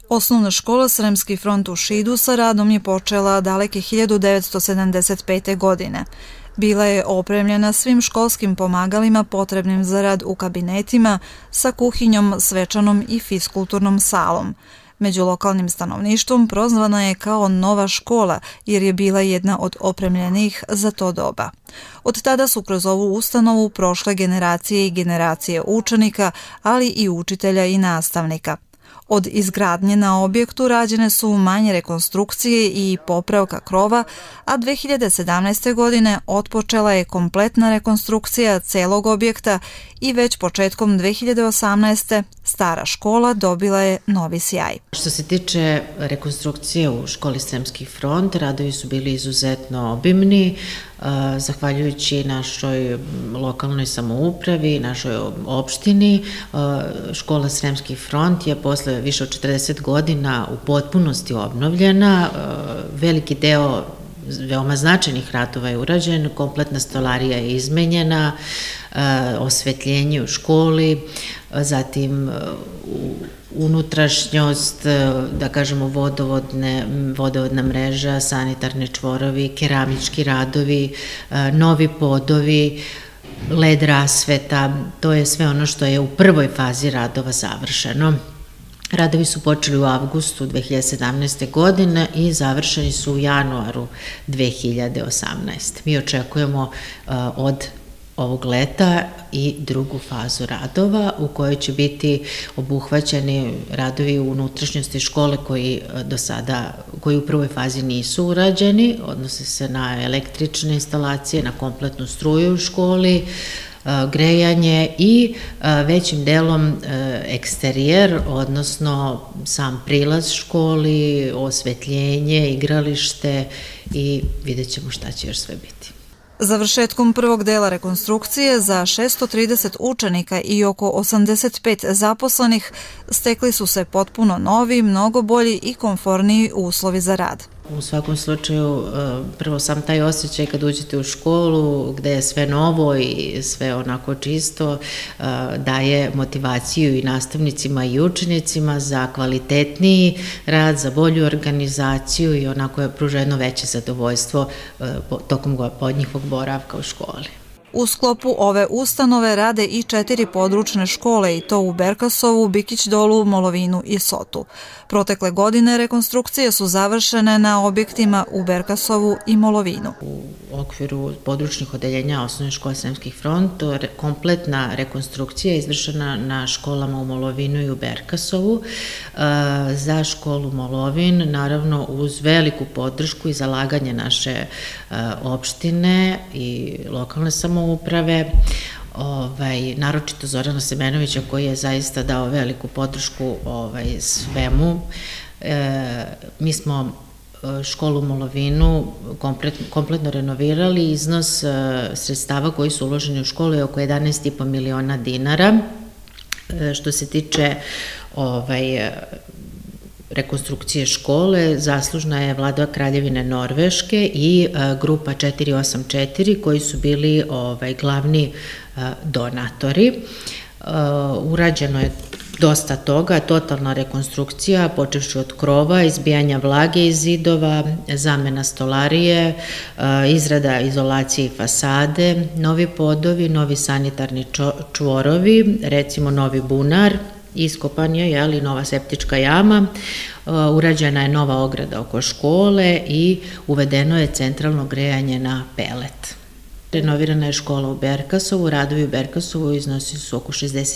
Osnovna škola Sremski front u Šidu sa radom je počela daleke 1975. godine. Bila je opremljena svim školskim pomagalima potrebnim za rad u kabinetima, sa kuhinjom, svečanom i fiskulturnom salom. Među lokalnim stanovništvom prozvana je kao nova škola jer je bila jedna od opremljenijih za to doba. Od tada su kroz ovu ustanovu prošle generacije i generacije učenika, ali i učitelja i nastavnika. Od izgradnje na objektu rađene su manje rekonstrukcije i popravka krova, a 2017. godine otpočela je kompletna rekonstrukcija celog objekta i već početkom 2018. stara škola dobila je novi sjaj. Što se tiče rekonstrukcije u školi Sremski front, radovi su bili izuzetno obimni, zahvaljujući našoj lokalnoj samoupravi, našoj opštini. Škola Sremski front je posle više od 40 godina u potpunosti obnovljena. Veliki deo veoma značajnih radova je urađen, kompletna stolarija je izmenjena, osvetljenje u školi, zatim unutrašnjost, da kažemo vodovodna mreža, sanitarne čvorovi, keramički radovi, novi podovi, LED rasveta, to je sve ono što je u prvoj fazi radova završeno. Radovi su počeli u avgustu 2017. godine i završeni su u januaru 2018. Mi očekujemo od ovog leta i drugu fazu radova u kojoj će biti obuhvaćeni radovi u unutrašnjosti škole koji u prvoj fazi nisu urađeni, odnose se na električne instalacije, na kompletnu struju u školi, grejanje i većim delom eksterijer, odnosno sam prilaz školi, osvetljenje, igralište i vidjet ćemo šta će još sve biti. Završetkom prvog dela rekonstrukcije za 630 učenika i oko 85 zaposlenih stekli su se potpuno novi, mnogo bolji i komforniji uslovi za rad. U svakom slučaju, prvo sam taj osjećaj kad uđete u školu gde je sve novo i sve onako čisto, daje motivaciju i nastavnicima i učenicima za kvalitetniji rad, za bolju organizaciju i onako je pruža jedno veće zadovoljstvo tokom njihovog boravka u školi. U sklopu ove ustanove rade i 4 područne škole i to u Berkasovu, Bikić Dolu, Molovinu i Sotu. Protekle godine rekonstrukcije su završene na objektima u Berkasovu i Molovinu. U okviru područnih odeljenja Osnovne škole Sremski front kompletna rekonstrukcija je izvršena na školama u Molovinu i u Berkasovu. Za školu Molovin, naravno uz veliku podršku i zalaganje naše opštine i lokalne samouprave, naročito Zorana Semenovića koji je zaista dao veliku podršku svemu. Mi smo školu u Molovinu kompletno renovirali, iznos sredstava koji su uloženi u školu je oko 11,5 miliona dinara. Što se tiče rekonstrukcije škole, zaslužna je Vlada Kraljevine Norveške i grupa 484 koji su bili glavni donatori. Urađeno je dosta toga, totalna rekonstrukcija, počevši od krova, izbijanja vlage iz zidova, zamena stolarije, izrada izolacije i fasade, novi podovi, novi sanitarni čvorovi, recimo novi bunar, iskopan je nova septička jama, urađena je nova ograda oko škole i uvedeno je centralno grejanje na pelet. Renovirana je škola u Berkasovu, radovi u Berkasovu iznosi su oko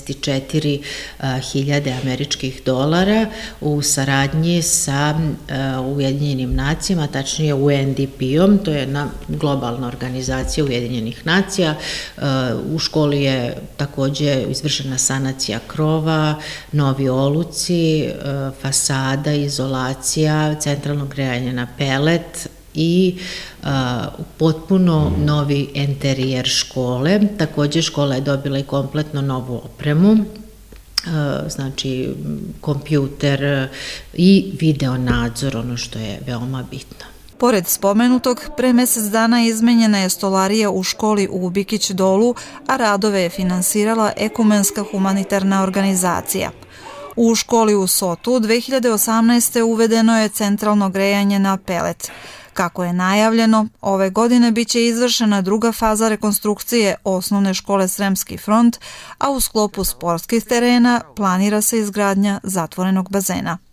64.000 američkih dolara u saradnji sa Ujedinjenim nacijama, tačnije UNDP-om, to je jedna globalna organizacija Ujedinjenih nacija. U školi je takođe izvršena sanacija krova, novi oluci, fasada, izolacija, centralno grejanje na pelet i potpuno novi enterijer škole. Takođe škola je dobila i kompletno novu opremu, znači kompjuter i video nadzor, ono što je veoma bitno. Pored spomenutog, pre mesec dana izmenjena je stolarija u školi u Bikić Dolu, a radove je finansirala Ekumenska humanitarna organizacija. U školi u Sotu 2018. uvedeno je centralno grejanje na pelet. Kako je najavljeno, ove godine biće izvršena druga faza rekonstrukcije osnovne škole Sremski front, a u sklopu sportskih terena planira se izgradnja zatvorenog bazena.